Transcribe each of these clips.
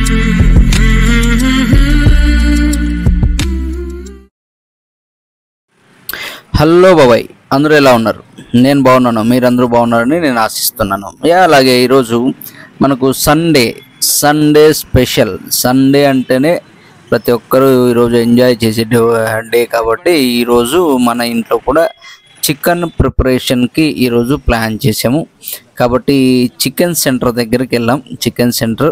Hello బాబాయ్, అందరూ ఎలా ఉన్నారు? నేను బాగున్నాను, మీరందరూ బాగున్నారని నేను ఆశిస్తున్నాను. అలాగే ఈరోజు మనకు సండే స్పెషల్. సండే అంటేనే ప్రతి ఒక్కరూ ఈరోజు ఎంజాయ్ చేసే డే కాబట్టి ఈరోజు మన ఇంట్లో కూడా చికెన్ ప్రిపరేషన్కి ఈరోజు ప్లాన్ చేసాము. కాబట్టి చికెన్ సెంటర్ దగ్గరికి వెళ్ళాం. చికెన్ సెంటర్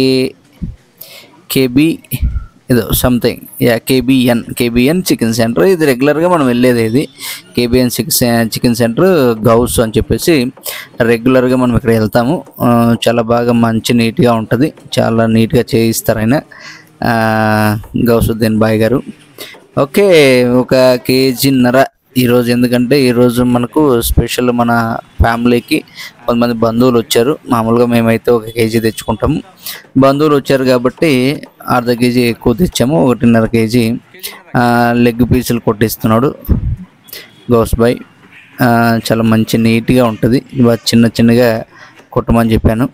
కేబీ ఏదో సంథింగ్, కేబిఎన్ చికెన్ సెంటర్. ఇది రెగ్యులర్గా మనం వెళ్ళేది. ఇది కేబిఎన్ చికెన్ సెంటర్ గౌస్ అని చెప్పేసి రెగ్యులర్గా మనం ఇక్కడ వెళ్తాము. చాలా బాగా మంచి నీట్గా ఉంటుంది, చాలా నీట్గా చేయిస్తారు ఆయన, గౌసుద్దీన్ బాయ్ గారు. ఓకే, 1.5 kg ఈరోజు. ఎందుకంటే ఈరోజు మనకు స్పెషల్, మన ఫ్యామిలీకి కొంతమంది బంధువులు వచ్చారు. మామూలుగా మేమైతే 1 kg తెచ్చుకుంటాము. బంధువులు వచ్చారు కాబట్టి 1/2 kg ఎక్కువ తెచ్చాము. 1.5 kg లెగ్ పీసులు కొట్టిస్తున్నాడు గౌస్ బాయ్. చాలా మంచి నీట్గా ఉంటుంది. చిన్న చిన్నగా కొట్టమని చెప్పాను.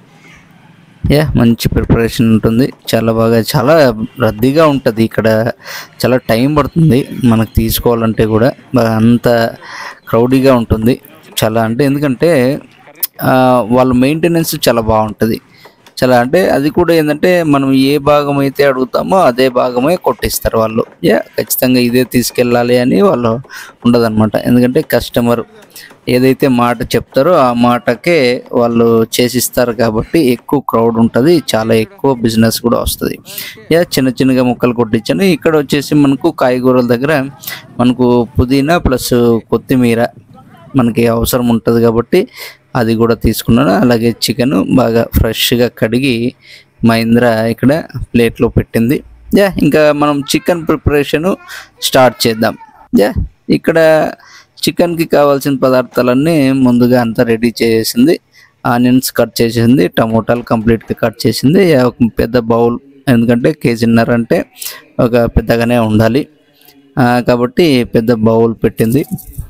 మంచి ప్రిపరేషన్ ఉంటుంది. చాలా బాగా, చాలా రద్దీగా ఉంటుంది ఇక్కడ. చాలా టైం పడుతుంది మనకు తీసుకోవాలంటే కూడా. అంత క్రౌడీగా ఉంటుంది చాలా. అంటే ఎందుకంటే వాళ్ళ మెయింటెనెన్స్ చాలా బాగుంటుంది. చాలా అంటే అది కూడా ఏంటంటే మనం ఏ భాగం అయితే అడుగుతామో అదే భాగమే కొట్టిస్తారు వాళ్ళు. ఖచ్చితంగా ఇదే తీసుకెళ్ళాలి అని వాళ్ళు ఉండదన్నమాట. ఎందుకంటే కస్టమర్ ఏదైతే మాట చెప్తారో ఆ మాటకే వాళ్ళు చేసిస్తారు కాబట్టి ఎక్కువ క్రౌడ్ ఉంటుంది, చాలా ఎక్కువ బిజినెస్ కూడా వస్తుంది. చిన్న చిన్నగా ముక్కలు కొట్టించాను. ఇక్కడ వచ్చేసి మనకు కాయగూరల దగ్గర మనకు పుదీనా ప్లస్ కొత్తిమీర మనకి అవసరం ఉంటుంది కాబట్టి అది కూడా తీసుకున్నాను. అలాగే చికెన్ బాగా ఫ్రెష్గా కడిగి మహేంద్ర ఇక్కడ ప్లేట్లో పెట్టింది. ఇంకా మనం చికెన్ ప్రిపరేషను స్టార్ట్ చేద్దాం. ఇక్కడ చికెన్కి కావాల్సిన పదార్థాలన్నీ ముందుగా అంతా రెడీ చేసింది. ఆనియన్స్ కట్ చేసింది, టమోటాలు కంప్లీట్గా కట్ చేసింది. ఒక పెద్ద బౌల్, ఎందుకంటే 1.5 kg అంటే ఒక పెద్దగానే ఉండాలి కాబట్టి పెద్ద బౌల్ పెట్టింది.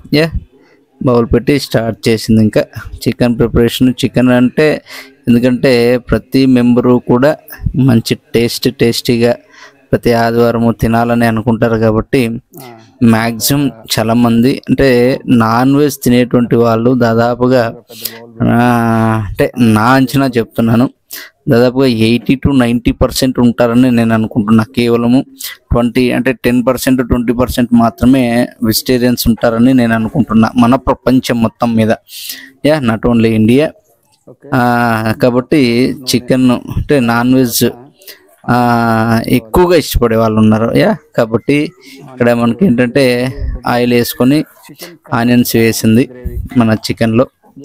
బౌల్ పెట్టి స్టార్ట్ చేసింది ఇంకా చికెన్ ప్రిపరేషన్. చికెన్ అంటే ఎందుకంటే ప్రతి మెంబరు కూడా మంచి టేస్టీగా ప్రతి ఆదివారము తినాలని అనుకుంటారు కాబట్టి మ్యాక్సిమం చాలామంది అంటే నాన్ వెజ్ తినేటువంటి వాళ్ళు దాదాపుగా, అంటే నా అంచనా చెప్తున్నాను, దాదాపుగా 80 to 90% ఉంటారని నేను అనుకుంటున్నా. కేవలము 10% 20% మాత్రమే వెజిటేరియన్స్ ఉంటారని నేను అనుకుంటున్నా మన ప్రపంచం మొత్తం మీద. Not only India. కాబట్టి చికెన్ అంటే నాన్ వెజ్ ఎక్కువగా ఇష్టపడే వాళ్ళు ఉన్నారు. కాబట్టి ఇక్కడ మనకి ఏంటంటే ఆయిల్ వేసుకొని ఆనియన్స్ వేసింది మన చికెన్లో.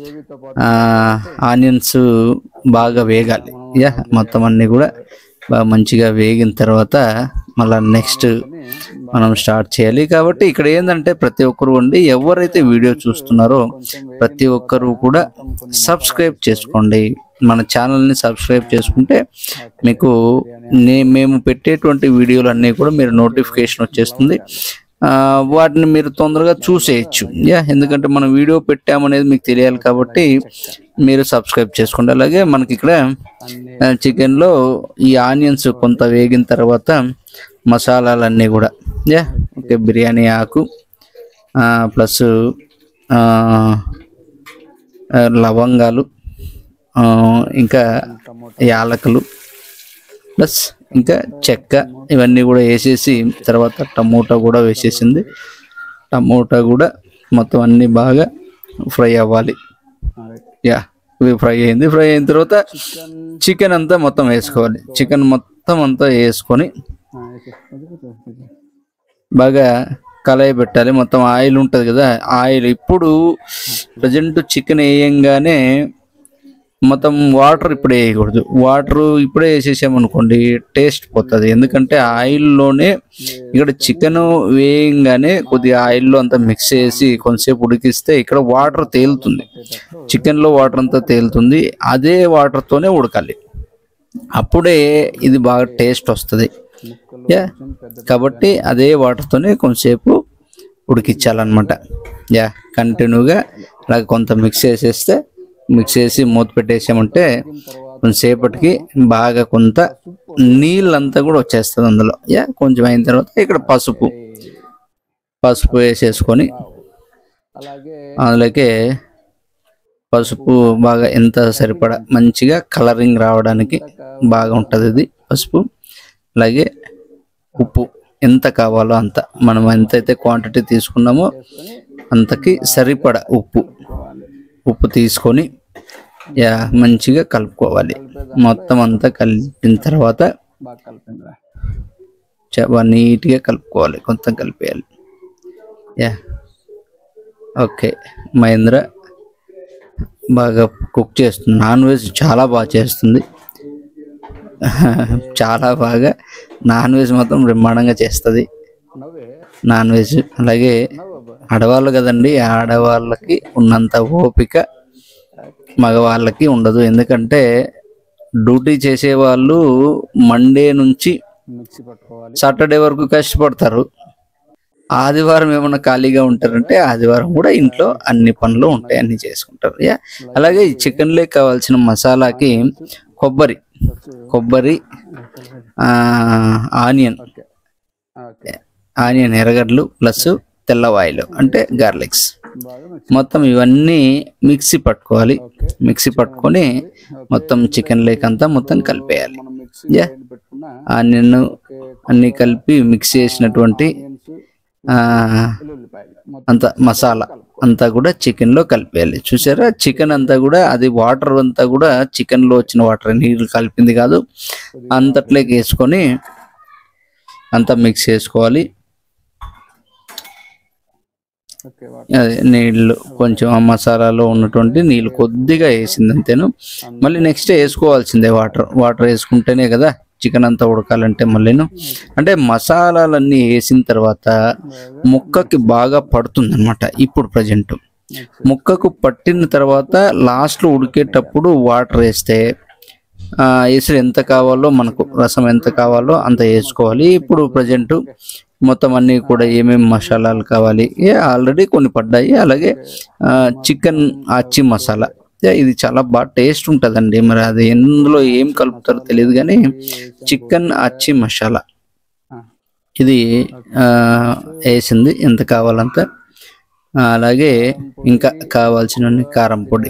ఆనియన్స్ బాగా వేగాలి. మొత్తం అన్నీ కూడా బాగా మంచిగా వేగిన తర్వాత మళ్ళీ నెక్స్ట్ మనం స్టార్ట్ చేయాలి. కాబట్టి ఇక్కడ ఏంటంటే ప్రతి ఒక్కరు ఎవరైతే వీడియో చూస్తున్నారో ప్రతి ఒక్కరు కూడా సబ్స్క్రైబ్ చేసుకోండి. మన ఛానల్ని సబ్స్క్రైబ్ చేసుకుంటే మీకు మేము పెట్టేటువంటి వీడియోలు అన్నీ కూడా మీరు నోటిఫికేషన్ వచ్చేస్తుంది. వాటిని మీరు తొందరగా చూసేయచ్చు. ఎందుకంటే మనం వీడియో పెట్టామనేది మీకు తెలియాలి కాబట్టి మీరు సబ్స్క్రైబ్ చేసుకోండి. అలాగే మనకి ఇక్కడ చికెన్లో ఈ ఆనియన్స్ కొంత వేగిన తర్వాత మసాలాలన్నీ కూడా ఓకే, బిర్యానీ ఆకు ప్లస్ లవంగాలు, ఇంకా యాలకులు ప్లస్ ఇంకా చెక్క, ఇవన్నీ కూడా వేసేసి తర్వాత టమోటా కూడా వేసేసింది. టమోటా కూడా మొత్తం అన్నీ బాగా ఫ్రై అవ్వాలి. ఫ్రై అయింది. ఫ్రై అయిన తర్వాత చికెన్ అంతా మొత్తం వేసుకోవాలి. చికెన్ మొత్తం అంతా వేసుకొని బాగా కళాయి పెట్టాలి. మొత్తం ఆయిల్ ఉంటుంది కదా, ఆయిల్ ఇప్పుడు ప్రజెంట్ చికెన్ వేయంగానే మొత్తం వాటర్ ఇప్పుడే వేయకూడదు. వాటర్ ఇప్పుడే వేసేసామనుకోండి టేస్ట్ పోతుంది. ఎందుకంటే ఆయిల్లోనే ఇక్కడ చికెన్ వేయంగానే కొద్దిగా ఆయిల్లో అంతా మిక్స్ చేసి కొంతసేపు ఉడికిస్తే ఇక్కడ వాటర్ తేలుతుంది, చికెన్లో వాటర్ అంతా తేలుతుంది. అదే వాటర్తోనే ఉడకాలి, అప్పుడే ఇది బాగా టేస్ట్ వస్తుంది. కాబట్టి అదే వాటర్తోనే కొంతసేపు ఉడికించాలన్నమాట. కంటిన్యూగా అలాగే కొంత మిక్స్ చేసేస్తే, మిక్స్ చేసి మూత పెట్టేసామంటే కొంతసేపటికి బాగా కొంత నీళ్ళంతా కూడా వచ్చేస్తుంది అందులో. కొంచెం అయిన తర్వాత ఇక్కడ పసుపు వేసేసుకొని అందులోకి పసుపు బాగా ఎంత సరిపడా మంచిగా కలరింగ్ రావడానికి బాగా ఉంటుంది ఇది పసుపు. అలాగే ఉప్పు ఎంత కావాలో అంత, మనం ఎంతైతే క్వాంటిటీ తీసుకున్నామో అంతకి సరిపడా ఉప్పు తీసుకొని మంచిగా కలుపుకోవాలి. మొత్తం అంతా కలిపిన తర్వాత నీట్గా కలుపుకోవాలి, కొంత కలిపేయాలి. ఓకే, మహేంద్ర బాగా కుక్ చేస్తుంది. నాన్ వెజ్ చాలా బాగా చేస్తుంది, చాలా బాగా నాన్ వెజ్ మొత్తం బ్రహ్మాండంగా చేస్తుంది నాన్ వెజ్. అలాగే ఆడవాళ్ళు కదండి, ఆడవాళ్ళకి ఉన్నంత ఓపిక మగవాళ్ళకి ఉండదు. ఎందుకంటే డ్యూటీ చేసేవాళ్ళు మండే నుంచి సాటర్డే వరకు కష్టపడతారు. ఆదివారం ఏమన్నా ఖాళీగా ఉంటారంటే ఆదివారం కూడా ఇంట్లో అన్ని పనులు ఉంటాయి, అన్ని చేసుకుంటారు. అలాగే ఈ చికెన్లో కావాల్సిన మసాలాకి కొబ్బరి ఆనియన్ ఎర్రగడ్డలు ప్లస్ తెల్లవాయిలు అంటే గార్లిక్స్, మొత్తం ఇవన్నీ మిక్సీ పట్టుకొని మొత్తం చికెన్ లేక్ అంతా మొత్తం కలిపేయాలి. ఆనియన్ అన్ని కలిపి మిక్స్ చేసినటువంటి అంత మసాలా అంతా కూడా చికెన్ లో కలిపేయాలి. చూసారా, చికెన్ అంతా కూడా అది వాటర్ అంతా కూడా చికెన్ లో వచ్చిన వాటర్, నీళ్ళు కలిపింది కాదు, అంతట్లోకి వేసుకొని అంతా మిక్స్ చేసుకోవాలి. అదే నీళ్ళు కొంచెం ఆ మసాలాలో ఉన్నటువంటి నీళ్ళు కొద్దిగా వేసింది అంతేను. మళ్ళీ నెక్స్ట్ వేసుకోవాల్సిందే వాటర్ వేసుకుంటేనే కదా చికెన్ అంతా ఉడకాలంటే. మళ్ళీను అంటే మసాలాలన్నీ వేసిన తర్వాత ముక్కకి బాగా పడుతుంది అనమాట. ఇప్పుడు ప్రజెంట్ ముక్కకు పట్టిన తర్వాత లాస్ట్లో ఉడికేటప్పుడు వాటర్ వేస్తే ఎసురు ఎంత కావాలో మనకు రసం ఎంత కావాలో అంత వేసుకోవాలి. ఇప్పుడు ప్రజెంట్ మొత్తం అన్నీ కూడా ఏమేమి మసాలాలు కావాలి ఆల్రెడీ కొన్ని పడ్డాయి. అలాగే చికెన్ ఆచి మసాలా, ఇది చాలా బాగా టేస్ట్ ఉంటుందండి. మరి అది ఎందులో ఏం కలుపుతారో తెలియదు కానీ చికెన్ ఆచి మసాలా ఇది వేసింది ఎంత కావాలంత. అలాగే ఇంకా కావాల్సిన కారం పొడి,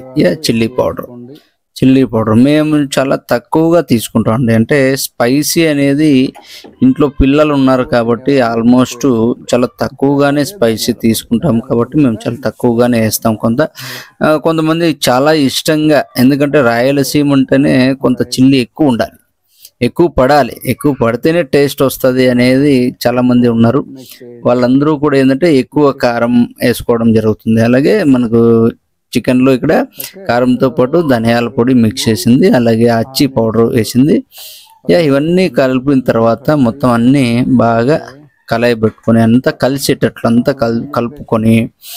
చిల్లీ పౌడర్ మేము చాలా తక్కువగా తీసుకుంటాం అండి. అంటే స్పైసీ అనేది ఇంట్లో పిల్లలు ఉన్నారు కాబట్టి ఆల్మోస్ట్ చాలా తక్కువగానే స్పైసీ తీసుకుంటాం కాబట్టి మేము చాలా తక్కువగానే వేస్తాం. కొంతమంది చాలా ఇష్టంగా, ఎందుకంటే రాయలసీమ అంటేనే కొంత చిల్లీ ఎక్కువ ఉండాలి, ఎక్కువ పడాలి, ఎక్కువ పడితేనే టేస్ట్ వస్తుంది అనేది చాలా మంది ఉన్నారు. వాళ్ళందరూ కూడా ఏంటంటే ఎక్కువ కారం వేసుకోవడం జరుగుతుంది. అలాగే మనకు చికెన్లో ఇక్కడ కారంతో పాటు ధనియాల పొడి మిక్స్ చేసింది, అలాగే అచ్చి పౌడర్ వేసింది. ఇవన్నీ కలిపిన తర్వాత మొత్తం అన్నీ బాగా కలయి పెట్టుకొని అంతా కలిసేటట్లు అంతా కలుపుకొని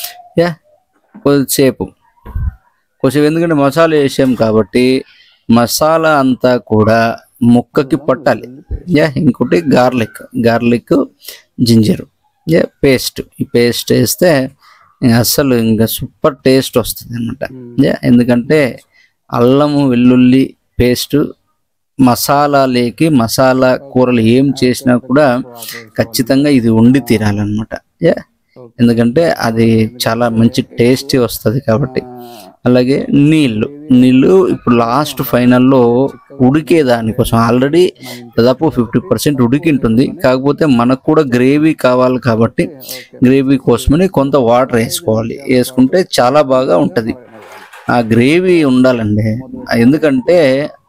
కొద్దిసేపు ఎందుకంటే మసాలా వేసాం కాబట్టి మసాలా అంతా కూడా ముక్కకి పట్టాలి. ఇంకోటి గార్లిక్ జింజర్ పేస్ట్, ఈ పేస్ట్ వేస్తే అసలు ఇంకా సూపర్ టేస్ట్ వస్తుంది అనమాట. ఎందుకంటే అల్లము వెల్లుల్లి పేస్ట్ మసాలాలేకి, మసాలా కూరలు ఏం చేసినా కూడా ఖచ్చితంగా ఇది ఉండి తీరాలన్నమాట. ఎందుకంటే అది చాలా మంచి టేస్టీ వస్తుంది కాబట్టి. అలాగే నీళ్ళు ఇప్పుడు లాస్ట్ ఫైనల్లో ఉడికే దానికోసం ఆల్రెడీ దాదాపు 50% ఉడికింటుంది. కాకపోతే మనకు కూడా గ్రేవీ కావాలి కాబట్టి గ్రేవీ కోసమని కొంత వాటర్ వేసుకుంటే చాలా బాగా ఉంటుంది. ఆ గ్రేవీ ఉండాలండి, ఎందుకంటే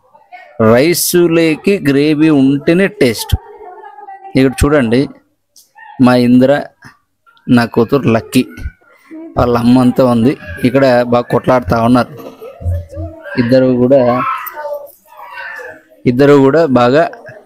రైస్లోకి గ్రేవీ ఉంటేనే టేస్ట్. ఇక్కడ చూడండి, మా ఇంద్ర నా కూతురు లక్కీ వాళ్ళ అమ్మంతా ఉంది, ఇక్కడ బాగా కొట్లాడుతూ ఉన్నారు. ఇద్దరు కూడా బాగా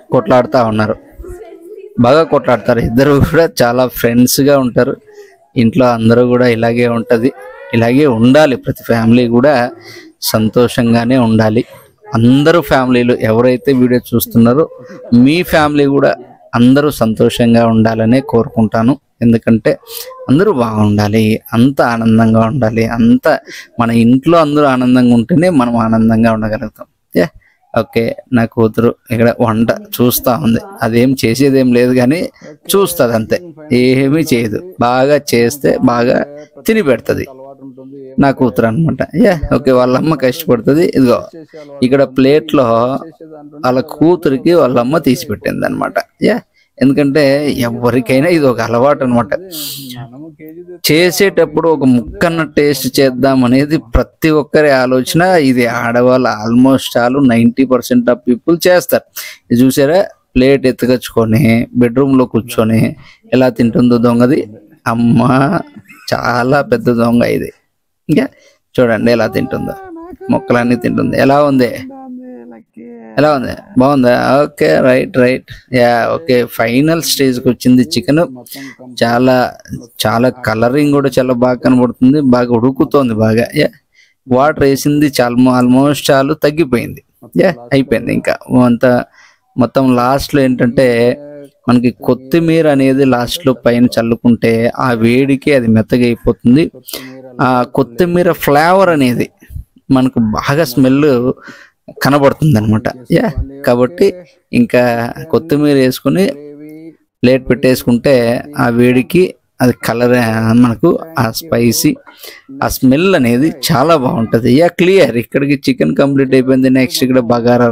కొట్లాడతారు. ఇద్దరు కూడా చాలా ఫ్రెండ్స్గా ఉంటారు. ఇంట్లో అందరూ కూడా ఇలాగే ఉంటుంది, ఇలాగే ఉండాలి. ప్రతి ఫ్యామిలీ కూడా సంతోషంగానే ఉండాలి. అందరూ ఫ్యామిలీలు ఎవరైతే వీడియో చూస్తున్నారో మీ ఫ్యామిలీ కూడా అందరూ సంతోషంగా ఉండాలనే కోరుకుంటాను. ఎందుకంటే అందరూ బాగుండాలి, అంత ఆనందంగా ఉండాలి. మన ఇంట్లో అందరూ ఆనందంగా ఉంటేనే మనం ఆనందంగా ఉండగలుగుతాం. ఓకే, నా కూతురు ఇక్కడ వంట చూస్తా ఉంది. అదేం చేసేదేం లేదు కానీ చూస్తుంది అంతే, ఏమీ చేయదు. బాగా చేస్తే బాగా తిని పెడుతుంది నా కూతురు అనమాట. ఓకే, వాళ్ళమ్మ కష్టపడుతుంది. ఇదిగో ఇక్కడ ప్లేట్లో వాళ్ళ కూతురికి వాళ్ళమ్మ తీసి పెట్టింది అనమాట. ఎందుకంటే ఎవరికైనా ఇది ఒక అలవాటు అనమాట. చేసేటప్పుడు ఒక ముక్కన్న టేస్ట్ చేద్దాం అనేది ప్రతి ఒక్కరి ఆలోచన. ఇది ఆడవాళ్ళు ఆల్మోస్ట్ ఆల్ 90% ఆఫ్ పీపుల్ చేస్తారు. ఇది చూసారా, ప్లేట్ ఎత్తుకొచ్చుకొని బెడ్రూమ్లో కూర్చొని ఎలా తింటుందో దొంగది. అమ్మ చాలా పెద్ద దొంగ ఇది. ఇంకా చూడండి ఎలా తింటుందో, మొక్కలన్నీ తింటుంది. ఎలా ఉంది, ఎలా ఉంది, బాగుందా? Okay, right. ఓకే, ఫైనల్ స్టేజ్కి వచ్చింది చికెన్. చాలా చాలా కలరింగ్ కూడా చాలా బాగా కనబడుతుంది, బాగా ఉడుకుతోంది బాగా. వాటర్ వేసింది చాలా ఆల్మోస్ట్ చాలా తగ్గిపోయింది. అయిపోయింది. ఇంకా అంతా మొత్తం లాస్ట్లో ఏంటంటే మనకి కొత్తిమీర అనేది లాస్ట్లో పైన చల్లుకుంటే ఆ వేడికి అది మెత్తగా అయిపోతుంది. ఆ కొత్తిమీర ఫ్లేవర్ అనేది మనకు బాగా స్మెల్ కనబడుతుంది అనమాట. కాబట్టి ఇంకా కొత్తిమీర వేసుకుని ప్లేట్ పెట్టేసుకుంటే ఆ వేడికి అది కలర్ మనకు ఆ స్పైసీ ఆ స్మెల్ అనేది చాలా బాగుంటుంది. క్లియర్. ఇక్కడికి చికెన్ కంప్లీట్ అయిపోయింది. నెక్స్ట్ ఇక్కడ bagara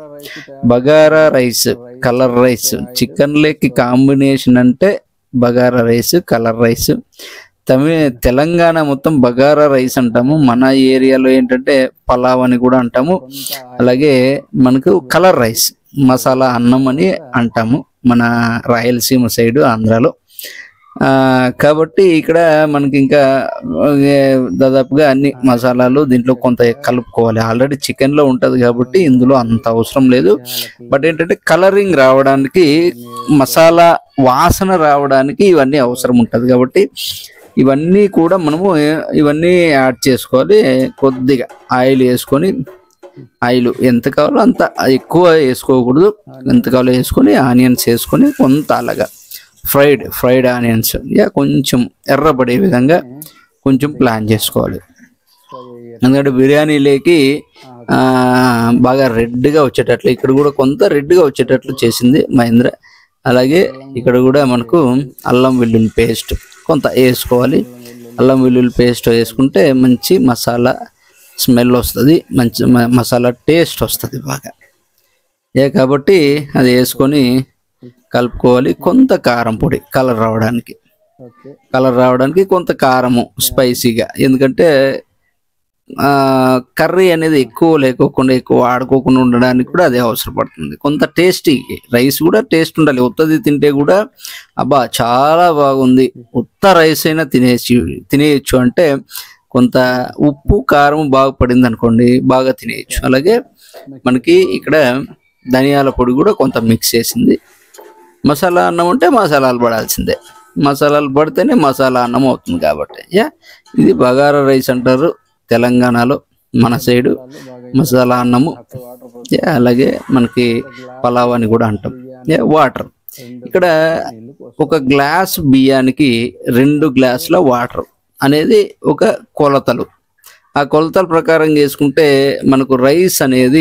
rice, colour rice. Chicken లేకి కాంబినేషన్ అంటే bagara rice, colour rice. Telangana మొత్తం బగారా రైస్ అంటాము. మన ఏరియాలో ఏంటంటే పలావ్ అని కూడా అంటాము. అలాగే మనకు కలర్ రైస్, మసాలా అన్నం అని అంటాము మన రాయలసీమ సైడ్, ఆంధ్రాలో. కాబట్టి ఇక్కడ మనకి ఇంకా దాదాపుగా అన్ని మసాలాలు దీంట్లో కొంత కలుపుకోవాలి. ఆల్రెడీ చికెన్లో ఉంటుంది కాబట్టి ఇందులో అంత అవసరం లేదు. బట్ ఏంటంటే కలరింగ్ రావడానికి, మసాలా వాసన రావడానికి ఇవన్నీ అవసరం ఉంటుంది. కాబట్టి ఇవన్నీ కూడా మనము ఇవన్నీ యాడ్ చేసుకోవాలి. కొద్దిగా ఆయిల్ వేసుకొని, ఆయిల్ ఎంత కావాలో అంత ఎక్కువ వేసుకోకూడదు, ఎంత కావాలో వేసుకొని ఆనియన్స్ వేసుకొని కొంత అలాగా ఫ్రైడ్ ఆనియన్స్ కొంచెం ఎర్రబడే విధంగా కొంచెం ప్లాన్ చేసుకోవాలి. ఎందుకంటే బిర్యానీలోకి బాగా రెడ్గా వచ్చేటట్లు, ఇక్కడ కూడా కొంత రెడ్గా వచ్చేటట్లు చేసింది మహేంద్ర. అలాగే ఇక్కడ కూడా మనకు అల్లం వెల్లుల్లి పేస్ట్ కొంత వేసుకోవాలి. అల్లం వెల్లుల్లి పేస్ట్ వేసుకుంటే మంచి మసాలా స్మెల్ వస్తుంది, మంచి మసాలా టేస్ట్ వస్తుంది బాగా. కాబట్టి అది వేసుకొని కలుపుకోవాలి. కొంత కారం పొడి కలర్ రావడానికి కొంత కారము స్పైసీగా. ఎందుకంటే కర్రీ అనేది ఎక్కువ లేకోకుండా, ఎక్కువ ఆడుకోకుండా ఉండడానికి కూడా అదే అవసరపడుతుంది. కొంత టేస్టీ రైస్ కూడా టేస్ట్ ఉండాలి. ఉత్తది తింటే కూడా అబ్బా చాలా బాగుంది, ఉత్త రైస్ అయినా తినేయచ్చు అంటే కొంత ఉప్పు కారం బాగా పడింది అనుకోండి, బాగా తినేయచ్చు. అలాగే మనకి ఇక్కడ ధనియాల పొడి కూడా కొంత మిక్స్ చేసింది. మసాలా అన్నం ఉంటే మసాలాలు పడాల్సిందే, మసాలాలు పడితేనే మసాలా అన్నం అవుతుంది. కాబట్టి ఇది బగారా రైస్ అంటారు తెలంగాణలో, మన సైడు మసాలా అన్నము. అలాగే మనకి పలావ్ అని కూడా అంటాం. వాటర్ ఇక్కడ ఒక గ్లాస్ బియ్యానికి 2 గ్లాసుల వాటర్ అనేది ఒక కొలతలు. ఆ కొలతల ప్రకారం చేసుకుంటే మనకు రైస్ అనేది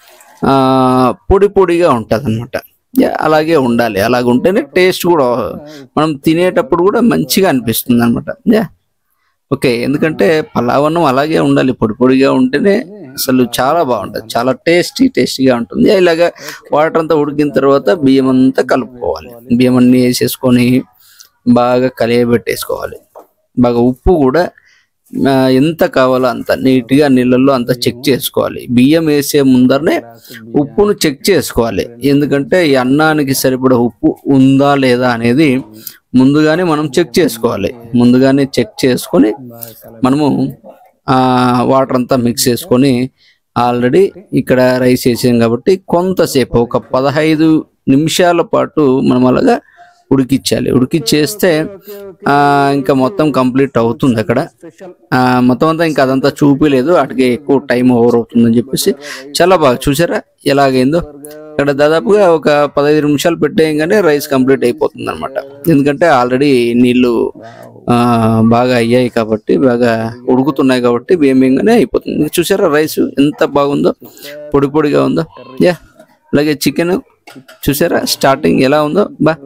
పొడిగా ఉంటుంది అన్నమాట. అలాగే ఉండాలి. అలాగ ఉంటేనే టేస్ట్ కూడా మనం తినేటప్పుడు కూడా మంచిగా అనిపిస్తుంది అనమాట. ఓకే, ఎందుకంటే పలావ్ అన్నం అలాగే ఉండాలి, పొడిగా ఉంటేనే అసలు చాలా బాగుంటుంది, చాలా టేస్టీగా ఉంటుంది. ఇలాగా వాటర్ అంతా ఉడికిన తర్వాత బియ్యం అంతా కలుపుకోవాలి. బియ్యం అన్నీ వేసేసుకొని బాగా కలియబెట్టేసుకోవాలి. బాగా ఉప్పు కూడా ఎంత కావాలో అంత నీట్గా నీళ్ళల్లో అంతా చెక్ చేసుకోవాలి. బియ్యం వేసే ముందరనే ఉప్పును చెక్ చేసుకోవాలి. ఎందుకంటే ఈ అన్నానికి సరిపడా ఉప్పు ఉందా లేదా అనేది ముందుగానే మనం చెక్ చేసుకోవాలి. ముందుగానే చెక్ చేసుకొని మనము వాటర్ అంతా మిక్స్ చేసుకొని, ఆల్రెడీ ఇక్కడ రైస్ వేసాం కాబట్టి కొంతసేపు ఒక 15 నిమిషాల పాటు మనం అలాగా ఉడికించాలి. ఉడికిచ్చేస్తే ఇంకా మొత్తం కంప్లీట్ అవుతుంది. అక్కడ మొత్తం అంతా ఇంకా అదంతా చూపిలేదు, వాటికి ఎక్కువ టైం ఓవర్ అవుతుందని చెప్పేసి చాలా బాగా చూసారా ఎలాగైందో. ఇక్కడ దాదాపుగా ఒక 15 నిమిషాలు పెట్టేయగానే రైస్ కంప్లీట్ అయిపోతుంది అనమాట. ఎందుకంటే ఆల్రెడీ నీళ్ళు బాగా అయ్యాయి కాబట్టి, బాగా ఉడుకుతున్నాయి కాబట్టి బియ్యంగానే అయిపోతుంది. చూసారా రైస్ ఎంత బాగుందో, పొడి పొడిగా ఉందో. అలాగే చికెన్ చూసారా స్టార్టింగ్ ఎలా ఉందో,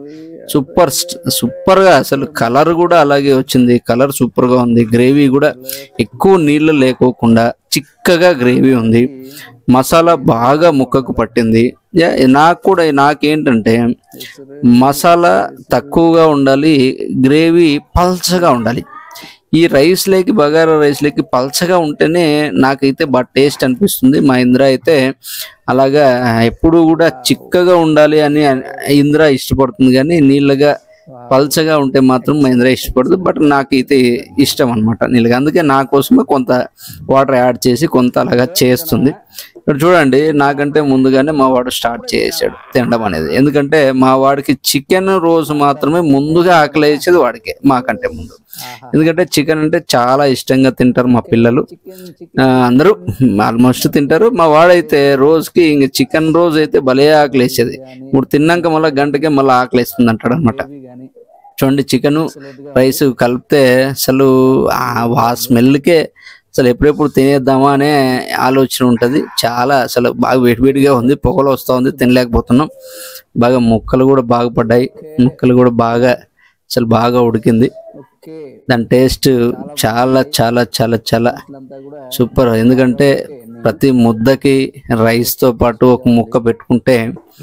సూపర్గా అసలు కలర్ కూడా అలాగే వచ్చింది. కలర్ సూపర్గా ఉంది. గ్రేవీ కూడా ఎక్కువ నీళ్ళు లేకోకుండా చిక్కగా గ్రేవీ ఉంది. మసాలా బాగా ముక్కకు పట్టింది. నాకేంటంటే మసాలా తక్కువగా ఉండాలి, గ్రేవీ పల్చగా ఉండాలి. ఈ రైస్లోకి, బగారా రైస్లోకి పల్చగా ఉంటేనే నాకైతే బాగా టేస్ట్ అనిపిస్తుంది. మా ఇంద్ర అయితే అలాగా ఎప్పుడు కూడా చిక్కగా ఉండాలి అని ఇంద్ర ఇష్టపడుతుంది, కానీ నీళ్ళగా పల్చగా ఉంటే మాత్రం మా ఇంద్ర ఇష్టపడదు. బట్ నాకైతే ఇష్టం అనమాట నీళ్ళగా. అందుకే నా కోసమే కొంత వాటర్ యాడ్ చేసి కొంత అలాగా చేస్తుంది. ఇక్కడ చూడండి, నాకంటే ముందుగానే మా వాడు స్టార్ట్ చేసాడు తినడం అనేది. ఎందుకంటే మా వాడికి చికెన్ రోజు మాత్రమే ముందుగా ఆకలి వేసేది వాడికే, మాకంటే ముందు. ఎందుకంటే చికెన్ అంటే చాలా ఇష్టంగా తింటారు మా పిల్లలు, అందరూ ఆల్మోస్ట్ తింటారు. మా వాడైతే రోజుకి ఇంక చికెన్ రోజు అయితే భలే ఆకలి వేసేది. ఇప్పుడు తిన్నాక మళ్ళీ గంటకే మళ్ళీ ఆకలి వేస్తుంది అంటాడు అనమాట. చూడండి, చికెన్ రైస్ కలిపితే అసలు ఆ స్మెల్కే అసలు ఎప్పుడెప్పుడు తినేద్దామా అనే ఆలోచన ఉంటుంది. చాలా అసలు బాగా వేడివేడిగా ఉంది, పొగలు వస్తూ ఉంది, తినలేకపోతున్నాం. బాగా ముక్కలు కూడా బాగా పడ్డాయి, ముక్కలు కూడా బాగా అసలు బాగా ఉడికింది. దాని టేస్ట్ చాలా చాలా చాలా చాలా సూపర్. ఎందుకంటే ప్రతి ముద్దకి రైస్తో పాటు ఒక ముక్క పెట్టుకుంటే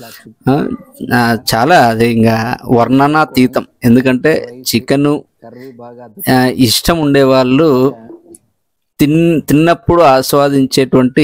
చాలా అది ఇంకా వర్ణనాతీతం. ఎందుకంటే చికెన్ ఇష్టం ఉండేవాళ్ళు తిన్నప్పుడు ఆస్వాదించేటువంటి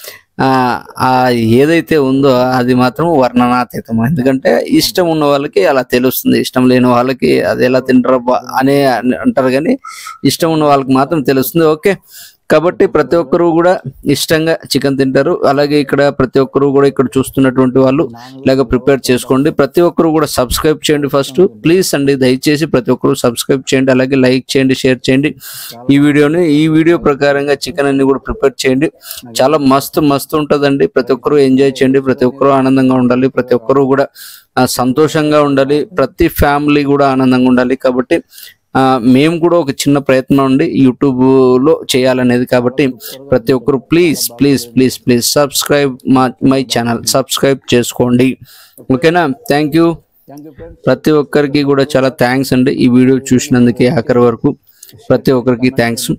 ఏదైతే ఉందో అది మాత్రం వర్ణనాతీతం. ఎందుకంటే ఇష్టం ఉన్న వాళ్ళకి అలా తెలుస్తుంది, ఇష్టం లేని వాళ్ళకి అది ఎలా తింటారో అనే అంటారు, కానీ ఇష్టం ఉన్న వాళ్ళకి మాత్రం తెలుస్తుంది. ఓకే, కాబట్టి ప్రతి ఒక్కరు కూడా ఇష్టంగా చికెన్ తింటారు. అలాగే ఇక్కడ ప్రతి ఒక్కరు కూడా ఇక్కడ చూస్తున్నటువంటి వాళ్ళు ఇలాగ ప్రిపేర్ చేసుకోండి. ప్రతి ఒక్కరు కూడా సబ్స్క్రైబ్ చేయండి ఫస్ట్ ప్లీజ్ అండి, దయచేసి ప్రతి ఒక్కరు సబ్స్క్రైబ్ చేయండి. అలాగే లైక్ చేయండి, షేర్ చేయండి ఈ వీడియోని. ఈ వీడియో ప్రకారంగా చికెన్ అన్ని కూడా ప్రిపేర్ చేయండి. చాలా మస్తు ఉంటుందండి. ప్రతి ఒక్కరు ఎంజాయ్ చేయండి, ప్రతి ఒక్కరు ఆనందంగా ఉండాలి, ప్రతి ఒక్కరు కూడా సంతోషంగా ఉండాలి, ప్రతి ఫ్యామిలీ కూడా ఆనందంగా ఉండాలి. కాబట్టి మేము కూడా ఒక చిన్న ప్రయత్నం ఉండి యూట్యూబ్లో చేయాలనేది. కాబట్టి ప్రతి ఒక్కరు please subscribe my channel, subscribe చేసుకోండి. ఓకేనా? థ్యాంక్ యూ ప్రతి ఒక్కరికి కూడా చాలా థ్యాంక్స్ అండి. ఈ వీడియో చూసినందుకే ఆఖరి వరకు ప్రతి ఒక్కరికి థ్యాంక్స్.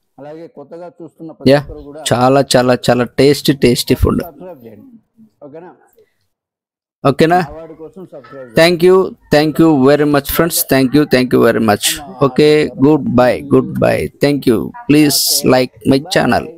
చాలా చాలా చాలా టేస్టీ ఫుడ్. ఓకేనా? Thank you very much friends. Thank you very much. Okay, good bye. Thank you. Please like my channel.